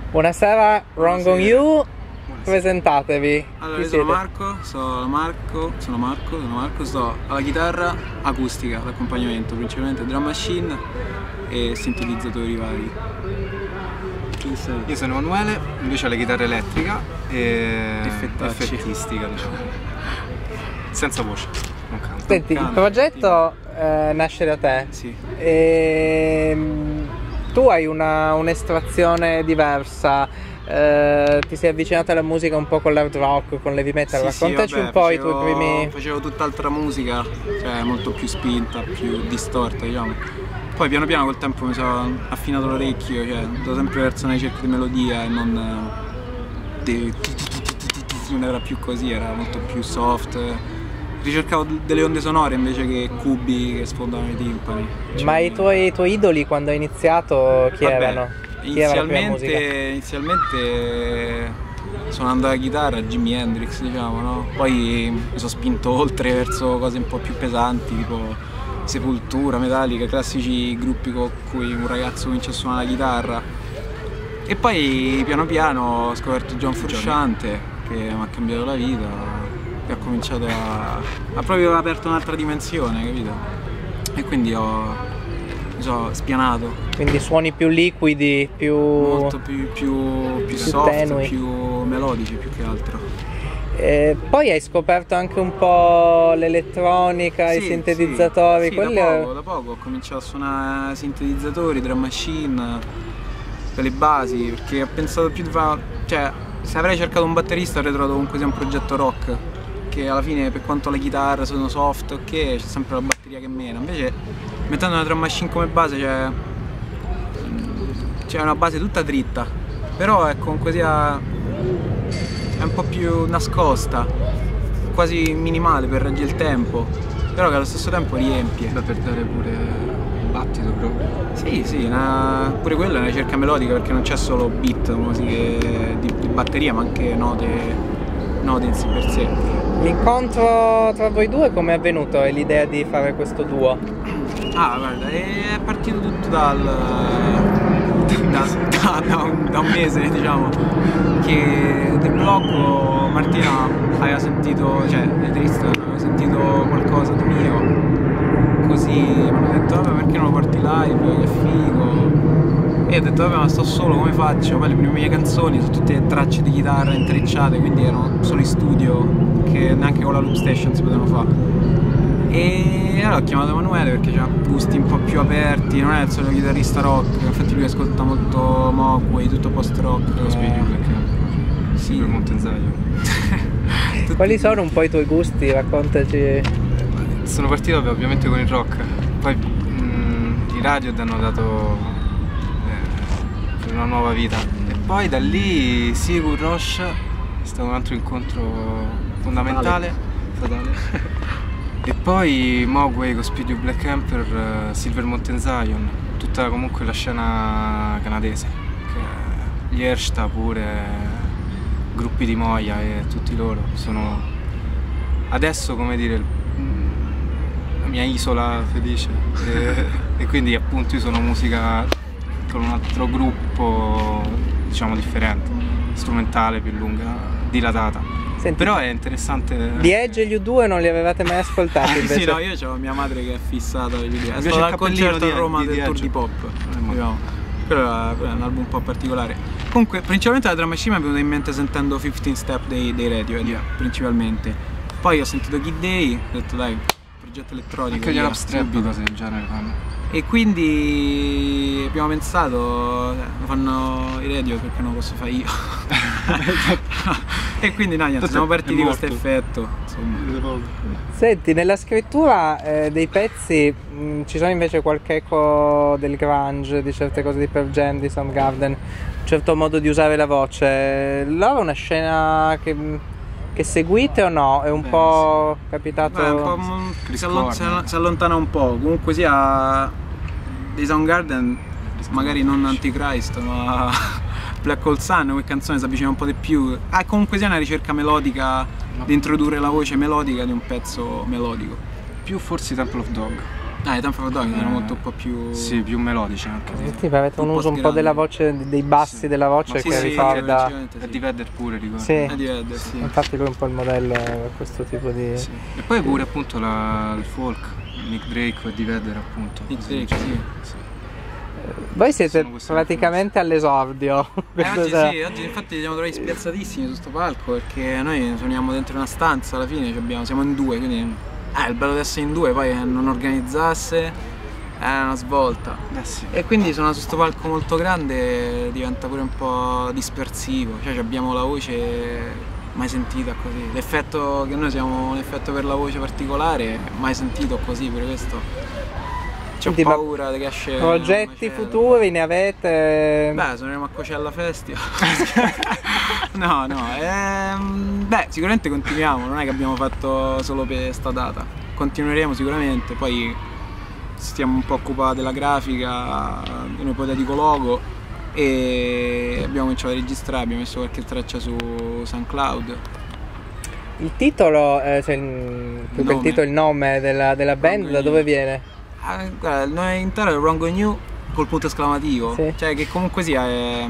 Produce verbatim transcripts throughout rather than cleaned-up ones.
Buonasera, Wrong on You, presentatevi. Allora, io sono Marco, sono Marco, sono Marco, sono Marco, sto alla chitarra acustica, d'accompagnamento, principalmente drum machine e sintetizzatori vari. Chi sei? Io sono Emanuele, invece ho la chitarra elettrica e Effettacci. effettistica, diciamo. Senza voce, non canto. Senti, il canto, progetto eh, nasce da te. Sì. E, tu hai una, un'estrazione diversa, eh, ti sei avvicinato alla musica un po' con l'hard rock, con l'heavy metal, Sì, raccontaci sì, vabbè, un po' facevo, i tuoi primi... Facevo tutt'altra musica, cioè molto più spinta, più distorta, diciamo. Poi piano piano col tempo mi sono affinato l'orecchio, cioè andavo sempre verso una ricerca di melodia e non... Di, non era più così, era molto più soft. Ricercavo delle onde sonore invece che cubi che sfondavano i timpani. Cioè, Ma i tuoi, i tuoi idoli quando hai iniziato chi vabbè, erano? Chi era la prima musica? Inizialmente, inizialmente suonando la chitarra Jimi Hendrix, diciamo, no? Poi mi sono spinto oltre verso cose un po' più pesanti, tipo Sepoltura, Metallica, classici gruppi con cui un ragazzo comincia a suonare la chitarra. E poi piano piano ho scoperto John Frusciante, che mi ha cambiato la vita. Che ho cominciato a... ha proprio aperto un'altra dimensione, capito? E quindi ho... mi sono spianato. Quindi suoni più liquidi, più... Molto più, più, più, più soft, tenui. più melodici più che altro. Eh, poi hai scoperto anche un po' l'elettronica, i Sì, sintetizzatori, sì, sì, quelli... da poco, da poco ho cominciato a suonare sintetizzatori, drum machine, per le basi, perché ho pensato più di fare... cioè, se avrei cercato un batterista avrei trovato comunque sia un progetto rock, che alla fine per quanto le chitarre sono soft, ok, c'è sempre la batteria che mena, invece mettendo una drum machine come base c'è c'è una base tutta dritta, però è comunque sia è un po' più nascosta, quasi minimale per reggere il tempo, però che allo stesso tempo riempie. Da per dare pure il battito proprio. Sì, sì, una, pure quella è una ricerca melodica, perché non c'è solo beat, musiche di, di batteria, ma anche note, note in sé per sé. L'incontro tra voi due come è avvenuto? È l'idea di fare questo duo? Ah, guarda, è partito tutto dal... da, da, da, un, da un mese, diciamo, che del blocco Martina aveva sentito, cioè, le triste, aveva sentito qualcosa di mio, così mi hanno detto, vabbè, perché non lo porti live, che figo. E io ho detto, vabbè, ma sto solo, come faccio? Poi le prime mie canzoni sono tutte tracce di chitarra intrecciate, quindi erano solo in studio, che neanche con la loop station si potevano fare. E allora ho chiamato Emanuele perché c'ha gusti un po' più aperti, non è il solito chitarrista rock, infatti lui ascolta molto Mogwai, tutto post rock. Lo Speedy Black Emperor, Sì. per Mountain Zion. Quali sono un po' i tuoi gusti? Raccontaci. Sono partito ovviamente con il rock, poi mh, i radio hanno dato eh, una nuova vita. E poi da lì Sigur Rós è stato un altro incontro fondamentale, fatale. E poi Mogwai con Speedy Black Emperor, Silver Mountain Zion, tutta comunque la scena canadese, che gli Ersta pure, gruppi di Moya e tutti loro sono adesso, come dire, la mia isola felice e, e quindi appunto io sono musica con un altro gruppo, diciamo, differente, strumentale, più lunga, dilatata. Senti, Però è interessante. The Edge e gli U due non li avevate mai ascoltati invece? Sì, no, io ho mia madre che è fissata dagli U due. È Invece stato il al cappellino concerto di- a Roma di- del di tour Edge. di pop. Eh, ma- Diciamo. Quello era, quello è un album un po' particolare. Comunque, principalmente la drum machine mi è venuta in mente sentendo quindici Step dei, dei Radiohead, Yeah. principalmente. Poi ho sentito Kid Day, ho detto dai, progetto elettronico. Anche gli via, Upstrap subito. cose del genere fanno. E quindi abbiamo pensato, eh, lo fanno i radio, perché non lo posso fare io. E quindi no, niente, siamo partiti di questo effetto. Insomma. Senti, nella scrittura eh, dei pezzi mh, ci sono invece qualche eco del grunge, di certe cose di Pearl Jam, di Soundgarden, un certo modo di usare la voce. Loro è una scena che, che seguite o no? È un Beh, po' capitato... Beh, un po', mm, si, allon- si all- si allontana un po', comunque sia dei Soundgarden, magari non Antichrist, ma Black Hole Sun, come canzone si avvicina un po' di più. Ah, comunque sia una ricerca melodica, di introdurre la voce melodica di un pezzo melodico. Più forse Temple of Dog. Ah, i Time of Dog erano molto un po' più... Sì, più melodici anche. Sì, sì, avete un Un po' uso un po' sgrandi. della voce, dei bassi Sì. della voce Ma che sì, sì, ricorda... sì. E di Vedder pure, ricordo. Sì. Eh, di Vedder, sì. Infatti lui è un po' il modello per questo tipo di... Sì. E poi pure appunto la, il folk, Nick Drake e di Vedder appunto. Nick Così, Drake, sì. sì. Voi siete Sono queste praticamente all'esordio. Eh, Questo oggi sarà- sì, oggi infatti ci siamo trovati spiazzatissimi su sto palco perché noi suoniamo dentro una stanza alla fine, ci abbiamo- siamo in due, quindi eh, il bello di essere in due, poi eh, non organizzasse è una svolta. Eh sì. E quindi suonare su sto palco molto grande diventa pure un po' dispersivo, cioè ci abbiamo la voce mai sentita così. L'effetto che noi siamo un effetto per la voce particolare, mai sentito così, per questo c'ho Quindi, ma paura che esce progetti una macello. futuri ne avete? Beh, suoneremo a Coachella Festival. No, no, ehm, beh, sicuramente continuiamo, non è che abbiamo fatto solo per sta data. Continueremo sicuramente, poi stiamo un po' occupati della grafica, di un ipotetico logo e abbiamo cominciato a registrare, abbiamo messo qualche traccia su SoundCloud. Il titolo, eh, cioè il, più che il nome. titolo, il nome della, della band, Wrong da on dove You. viene? Ah, guarda, il nome intero è Wrong on You col punto esclamativo, Sì. cioè che comunque sia è,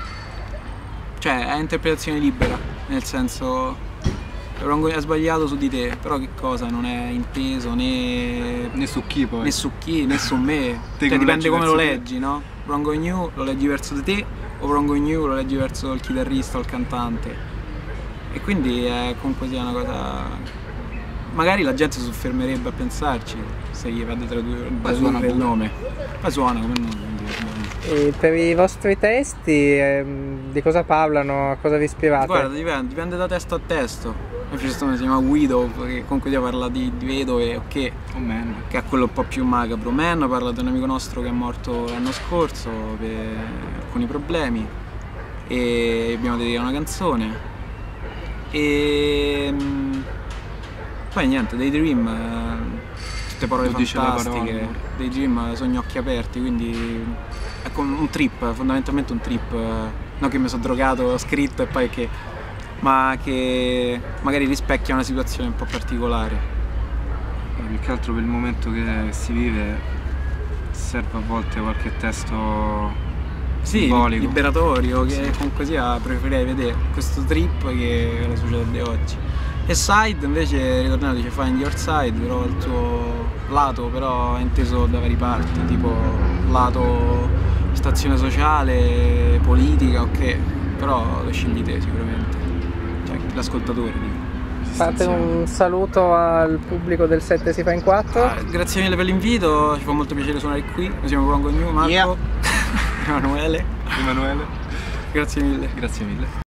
cioè, è interpretazione libera, nel senso Wrong on You è sbagliato su di te, però che cosa non è inteso né, Né su chi poi. né su chi né su me, Te cioè che lo dipende leggi come lo verso te. leggi, no? Wrong on You lo leggi verso di te o Wrong on You lo leggi verso il chitarrista o il cantante, e quindi è comunque sia una cosa. Magari la gente si soffermerebbe a pensarci se gli va da tradurre Poi suona il pure. nome. Poi suona come nome. quindi- E per i vostri testi, ehm, di cosa parlano? A cosa vi ispirate? Guarda, dipende, dipende da testo a testo. Mi piace questo, si chiama Widow, che comunque sia parla di, di vedove, ok, Oh man. che è quello un po' più macabro. Man parla di un amico nostro che è morto l'anno scorso per alcuni problemi e abbiamo dedicato una canzone. E mm, poi niente, Daydream, eh, tutte parole Lo dice la fantastiche. parola. Daydream, sogni occhi aperti, quindi è come un trip, fondamentalmente un trip, eh, non che mi sono drogato, ho scritto e poi che, ma che magari rispecchia una situazione un po' particolare. Ma più che altro per il momento che si vive serve a volte qualche testo Sì, simbolico. liberatorio, che comunque sia preferirei vedere questo trip che la società di oggi. E Side invece, ritornando, dice Find Your Side, però il tuo lato però è inteso da varie parti, tipo lato stazione sociale, politica, ok, però lo scegli te sicuramente, cioè l'ascoltatore dico. Fate un saluto al pubblico del sette si fa in quattro. Ah, grazie mille per l'invito, ci fa molto piacere suonare qui, noi siamo Wrong on You, Marco, Yeah. Emanuele, Emanuele, grazie mille. grazie mille.